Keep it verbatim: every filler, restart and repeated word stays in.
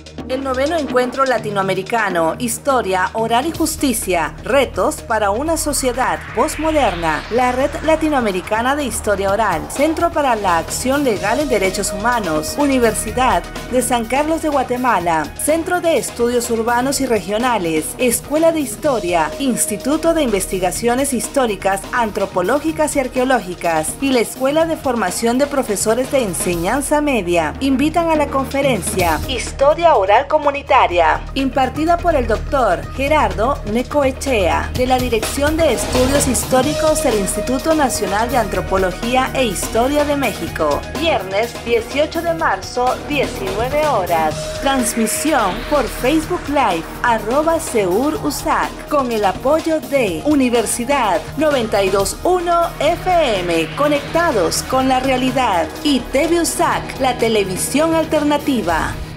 El noveno encuentro latinoamericano, Historia, Oral y Justicia, retos para una sociedad postmoderna. La Red Latinoamericana de Historia Oral, Centro para la Acción Legal en Derechos Humanos, Universidad de San Carlos de Guatemala, Centro de Estudios Urbanos y Regionales, Escuela de Historia, Instituto de Investigaciones Históricas, Antropológicas y Arqueológicas y la Escuela de Formación de Profesores de Enseñanza Media invitan a la conferencia Historia Oral Comunitaria, impartida por el doctor Gerardo Necoechea, de la Dirección de Estudios Históricos del Instituto Nacional de Antropología e Historia de México. Viernes dieciocho de marzo, diecinueve horas. Transmisión por Facebook Live, arroba Seur U S A C, con el apoyo de Universidad noventa y dos punto uno F M, conectados con la realidad, y T V U S A C, la televisión alternativa.